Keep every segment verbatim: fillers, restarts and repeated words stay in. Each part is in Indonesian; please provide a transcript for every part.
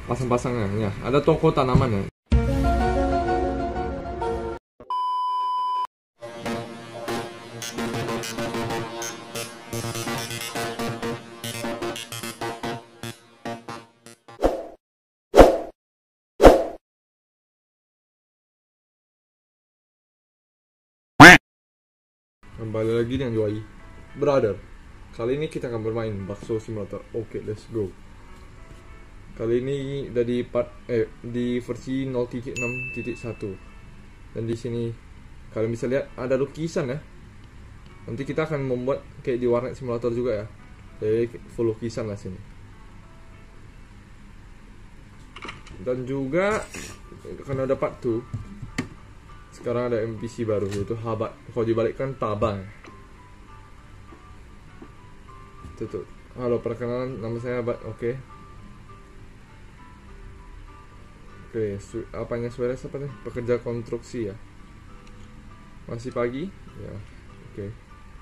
pasang-pasangnya ya. Ada toko tanaman ya. Kembali lagi dengan Joy Brother. Kali ini kita akan bermain Bakso Simulator. Oke, okay, let's go. Kali ini dari part eh di versi nol titik enam titik satu. Dan di sini kalian bisa lihat ada lukisan ya. Nanti kita akan membuat kayak di warnet simulator juga ya. Jadi full lukisan lah sini. Dan juga karena ada part dua, sekarang ada N P C baru yaitu Habat. Kalau dibalikkan Tabang. Tutup. Halo, perkenalan, nama saya Habat. Oke. Okay. Oke, okay. Apanya suara apa nih? Pekerja konstruksi ya. Masih pagi? Ya. Oke. Okay.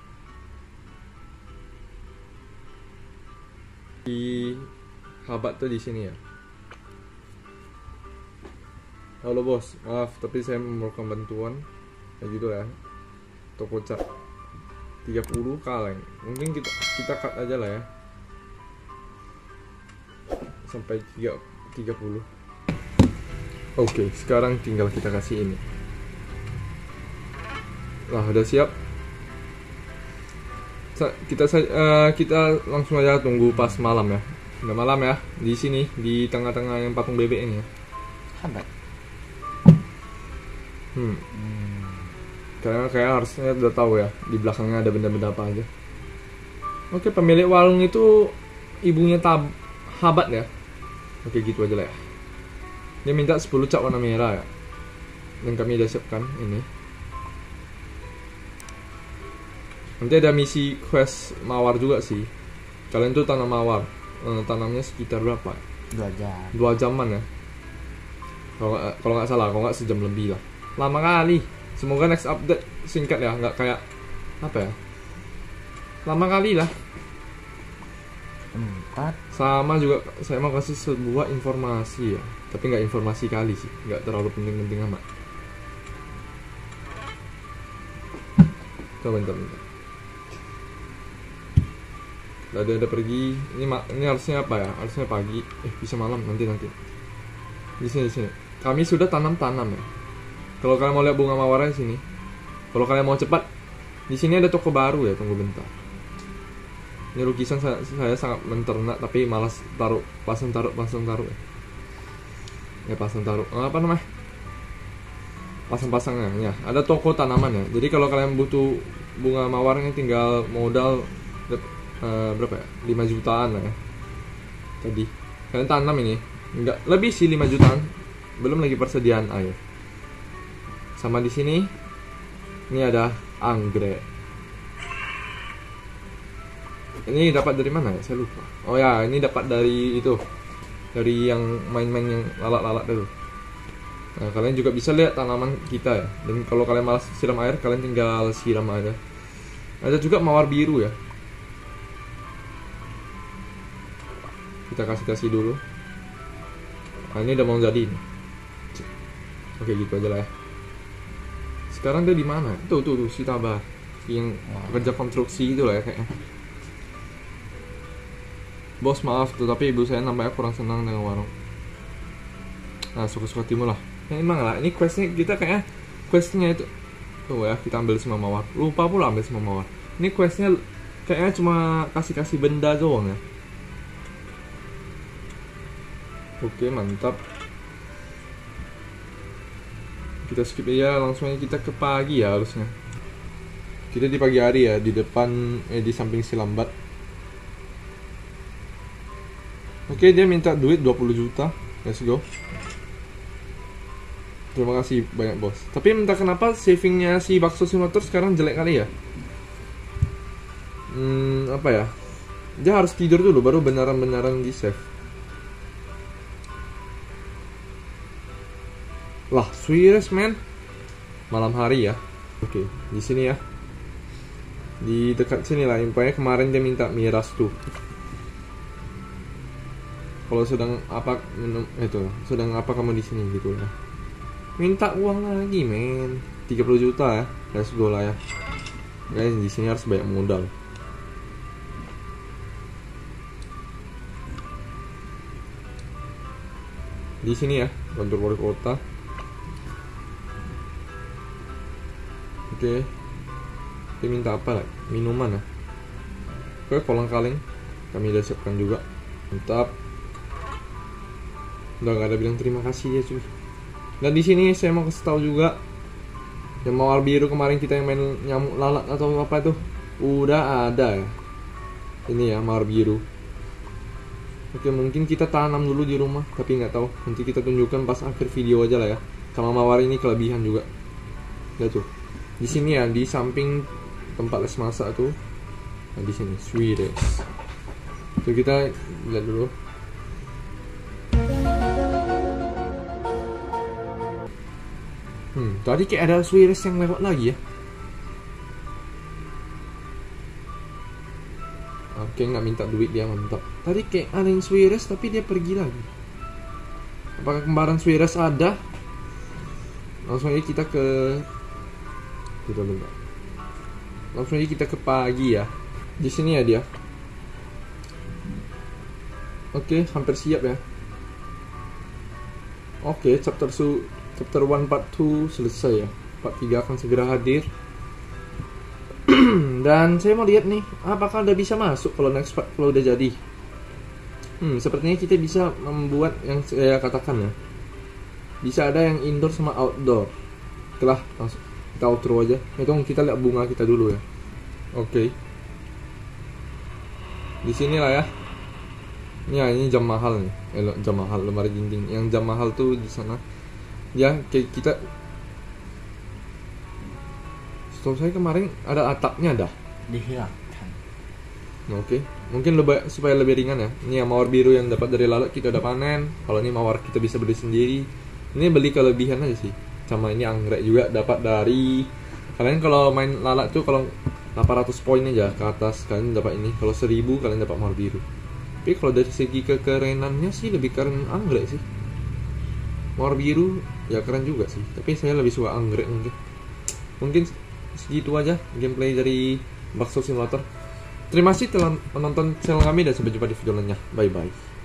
Di Habat tuh di sini ya. Halo bos, maaf tapi saya memerlukan bantuan. Kayak gitu ya. Toko cat tiga puluh kaleng. Mungkin kita kita cut aja lah ya. Sampai tiga puluh. Oke, okay, sekarang tinggal kita kasih ini. Lah, udah siap. Sa kita uh, kita langsung aja tunggu pas malam ya. Udah malam ya. Di sini di tengah-tengah yang patung bebek ini ya. Habat. Hmm. hmm. Karena kayak harusnya udah tahu ya di belakangnya ada benda-benda apa aja. Oke, pemilik warung itu ibunya Tab Habat ya. Oke, gitu aja lah ya. Dia minta sepuluh cat warna merah ya. Dan kami udah siapkan ini. Nanti ada misi quest mawar juga sih. Kalian tuh tanam mawar. Eh, tanamnya sekitar berapa? Dua jam. Dua jaman ya. Kalau kalau nggak salah, kalau nggak sejam lebih lah. Lama kali. Semoga next update singkat ya, nggak kayak apa ya? Lama kali lah. Empat. Sama juga saya mau kasih sebuah informasi ya, tapi nggak informasi kali sih, nggak terlalu penting-penting amat. Coba bentar, bentar. Tadi ada pergi. Ini ini harusnya apa ya? Harusnya pagi. Eh bisa malam nanti nanti. Di sini di sini. Kami sudah tanam-tanam ya. Kalau kalian mau lihat bunga mawarnya di sini. Kalau kalian mau cepat, di sini ada toko baru ya. Tunggu bentar. Ini lukisan saya, saya sangat menternak tapi malas taruh, pasang taruh, pasang taruh. Ya pasang taruh. Apa namanya? Pasang-pasangnya. Ya, ada toko tanaman ya. Jadi kalau kalian butuh bunga mawarnya tinggal modal uh, berapa ya? lima jutaan lah ya. Tadi. Kalian tanam ini. Enggak, lebih sih lima jutaan. Belum lagi persediaan air. Sama di sini, ini ada anggrek. Ini dapat dari mana ya? Saya lupa. Oh ya, ini dapat dari itu, dari yang main-main yang lalat-lalat dulu. Nah, kalian juga bisa lihat tanaman kita ya. Dan kalau kalian malas siram air, kalian tinggal siram aja. Ada juga mawar biru ya. Kita kasih-kasih dulu. Nah, ini udah mau jadi nih. Oke, gitu aja lah ya. Sekarang dia di mana? Tuh tuh tuh si Tabah yang kerja konstruksi itu lah ya kayaknya. Bos maaf tuh, tapi ibu saya nampaknya kurang senang dengan warung. Nah, suka-suka timur lah. Ya emang lah, ini questnya kita kayaknya questnya itu. Tuh ya, kita ambil semua mawar. Lupa pula ambil semua mawar. Ini questnya kayaknya cuma kasih-kasih benda doang ya. Oke, mantap. Kita skip aja, langsung aja kita ke pagi ya harusnya. Kita di pagi hari ya, di depan eh di samping si lambat. Oke, dia minta duit dua puluh juta. Let's go. Terima kasih banyak bos. Tapi entah kenapa savingnya si Bakso Simulator sekarang jelek kali ya. Hmm, apa ya? Dia harus tidur dulu baru beneran-beneran di save. Lah, serius man. Malam hari ya. Oke, di sini ya. Di dekat sini lah. Infonya kemarin dia minta miras tuh. Kalau sedang apa minum itu, sedang apa kamu di sini gitu ya. Minta uang lagi, men. tiga puluh juta ya. Let's go lah ya. Guys, di sini harus banyak modal. Di sini ya, kantor wali kota. Oke. Kita minta apa lah? Minuman ya. Oke, kolang kaling kami udah siapkan juga. Mantap. Udah gak ada bilang terima kasih ya cuy. Dan di sini saya mau kasih tahu juga, yang mawar biru kemarin kita yang main nyamuk lalat atau apa itu udah ada ya. Ini ya mawar biru. Oke, mungkin kita tanam dulu di rumah, tapi nggak tahu. Nanti kita tunjukkan pas akhir video aja lah ya. Sama mawar ini kelebihan juga. Lihat tuh. Di sini ya, di samping tempat les masak tuh. Nah, di sini Swedish. Tuh kita lihat dulu. Hmm, tadi kayak ada Swedish yang lewat lagi ya. Oke, nggak minta duit dia, mantap. Tadi kayak ada yang Swedish tapi dia pergi lagi. Apakah kembaran Swedish ada? Langsung aja kita ke kita bentar. Langsung aja kita ke pagi ya. Di sini ya dia. Oke, hampir siap ya. Oke, chapter su chapter one part two selesai ya. Part tiga akan segera hadir. Dan saya mau lihat nih, apakah udah bisa masuk kalau next part kalau udah jadi. Hmm, sepertinya kita bisa membuat yang saya katakan ya. Bisa ada yang indoor sama outdoor. Setelah langsung kita outro aja. Itu kita lihat bunga kita dulu ya. Oke. Di sini lah ya. Ini ya, ini jam mahal nih. Eh, jam mahal lemari dinding. Yang jam mahal tuh di sana. Ya, kayak kita. Setahu saya kemarin ada atapnya dah. Dihilangkan. Oke, mungkin lebih supaya lebih ringan ya. Ini yang mawar biru yang dapat dari lalat kita udah panen. Kalau ini mawar kita bisa beli sendiri. Ini beli kelebihan aja sih. Sama ini anggrek juga dapat dari. Kalian kalau main lalat tuh kalau delapan ratus poin aja ke atas kalian dapat ini. Kalau seribu kalian dapat mawar biru. Tapi kalau dari segi kekerenannya sih lebih keren anggrek sih. Mawar biru ya keren juga sih. Tapi saya lebih suka anggrek mungkin. Mungkin segitu aja gameplay dari Bakso Simulator. Terima kasih telah menonton channel kami dan sampai jumpa di video lainnya. Bye bye.